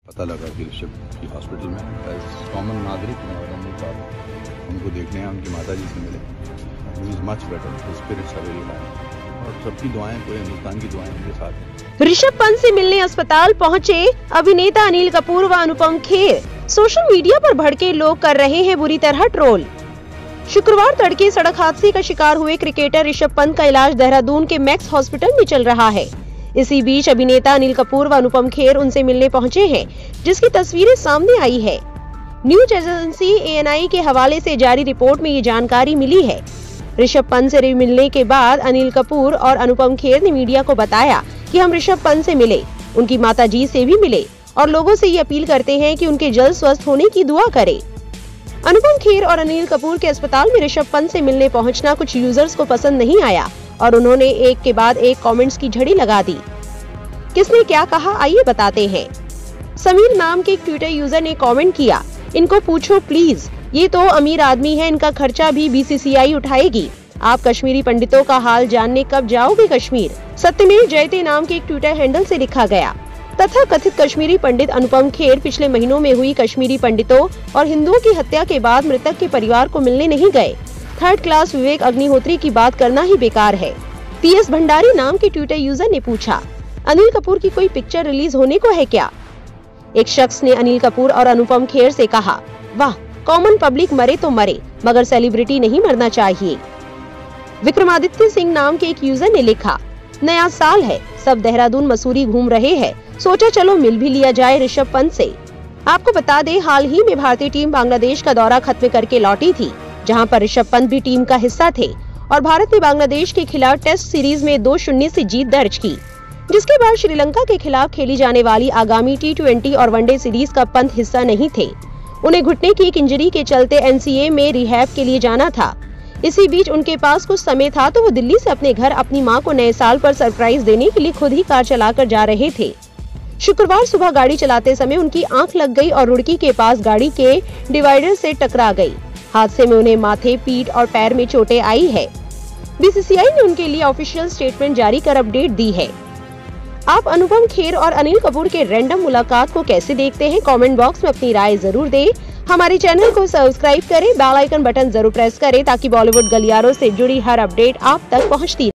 पता लगा कि ऋषभ की हॉस्पिटल में एज कॉमन नागरिक में और उनको देखने हैं, उनकी माता जी से मिले। He is much better, spirits are very high और सबकी दुआएं, पूरे हिंदुस्तान की दुआएं उनके साथ हैं। ऋषभ पंत से मिलने अस्पताल पहुंचे अभिनेता अनिल कपूर व अनुपम खेर। सोशल मीडिया पर भड़के लोग कर रहे हैं बुरी तरह ट्रोल। शुक्रवार तड़के सड़क हादसे का शिकार हुए क्रिकेटर ऋषभ पंत का इलाज देहरादून के मैक्स हॉस्पिटल में चल रहा है। इसी बीच अभिनेता अनिल कपूर व अनुपम खेर उनसे मिलने पहुंचे हैं, जिसकी तस्वीरें सामने आई है। न्यूज एजेंसी ANI के हवाले से जारी रिपोर्ट में ये जानकारी मिली है। ऋषभ पंत से मिलने के बाद अनिल कपूर और अनुपम खेर ने मीडिया को बताया कि हम ऋषभ पंत से मिले, उनकी माताजी से भी मिले और लोगों से ये अपील करते हैं कि उनके जल्द स्वस्थ होने की दुआ करें। अनुपम खेर और अनिल कपूर के अस्पताल में ऋषभ पंत से मिलने पहुंचना कुछ यूजर्स को पसंद नहीं आया और उन्होंने एक के बाद एक कमेंट्स की झड़ी लगा दी। किसने क्या कहा, आइए बताते हैं। समीर नाम के एक ट्विटर यूजर ने कमेंट किया, इनको पूछो प्लीज, ये तो अमीर आदमी है, इनका खर्चा भी BCCI उठाएगी। आप कश्मीरी पंडितों का हाल जानने कब जाओगे कश्मीर। सत्यमेव जयते नाम के एक ट्विटर हैंडल से लिखा गया। तथा कथित कश्मीरी पंडित अनुपम खेर पिछले महीनों में हुई कश्मीरी पंडितों और हिंदुओं की हत्या के बाद मृतक के परिवार को मिलने नहीं गए। थर्ड क्लास विवेक अग्निहोत्री की बात करना ही बेकार है। PS भंडारी नाम के ट्विटर यूजर ने पूछा, अनिल कपूर की कोई पिक्चर रिलीज होने को है क्या। एक शख्स ने अनिल कपूर और अनुपम खेर से कहा, वाह, कॉमन पब्लिक मरे तो मरे, मगर सेलिब्रिटी नहीं मरना चाहिए। विक्रमादित्य सिंह नाम के एक यूजर ने लिखा, नया साल है, सब देहरादून मसूरी घूम रहे हैं, सोचा चलो मिल भी लिया जाए ऋषभ पंत से। आपको बता दें, हाल ही में भारतीय टीम बांग्लादेश का दौरा खत्म करके लौटी थी, जहां पर ऋषभ पंत भी टीम का हिस्सा थे और भारत ने बांग्लादेश के खिलाफ टेस्ट सीरीज में 2-0 से जीत दर्ज की, जिसके बाद श्रीलंका के खिलाफ खेली जाने वाली आगामी T20 और वनडे सीरीज का पंत हिस्सा नहीं थे। उन्हें घुटने की एक इंजरी के चलते NCA में रिहैब के लिए जाना था। इसी बीच उनके पास कुछ समय था तो वो दिल्ली से अपने घर अपनी मां को नए साल पर सरप्राइज देने के लिए खुद ही कार चलाकर जा रहे थे। शुक्रवार सुबह गाड़ी चलाते समय उनकी आंख लग गई और रुड़की के पास गाड़ी के डिवाइडर से टकरा गई। हादसे में उन्हें माथे, पीठ और पैर में चोटें आई है। BCCI ने उनके लिए ऑफिशियल स्टेटमेंट जारी कर अपडेट दी है। आप अनुपम खेर और अनिल कपूर के रैंडम मुलाकात को कैसे देखते हैं, कमेंट बॉक्स में अपनी राय जरूर दें। हमारे चैनल को सब्सक्राइब करें, बेल आइकन बटन जरूर प्रेस करें ताकि बॉलीवुड गलियारों से जुड़ी हर अपडेट आप तक पहुंचती